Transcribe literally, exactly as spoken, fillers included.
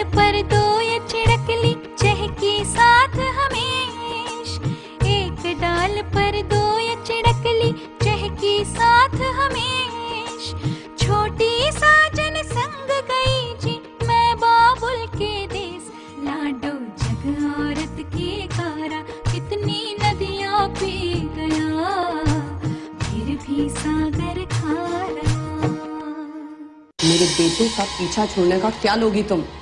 डाल पर दो ये छिड़कली चहकी साथ हमेश, एक डाल पर दो ये छिड़कली चहकी साथ हमेश। छोटी साजन संग गई जी मैं बाबुल के देश, लाडो जग औरत के कारा कितनी नदियां पी गया, फिर भी सागर खारा। मेरे बेटे का पीछा छोड़ने का क्या लोगी तुम?